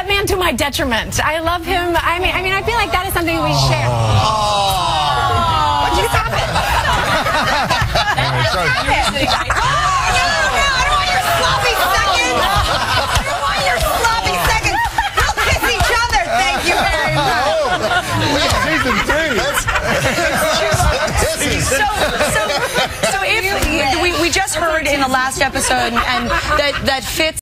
that man to my detriment. I love him. I mean, I feel like that is something we share. What'd you stop it? So if we just heard in the last episode, and that fits.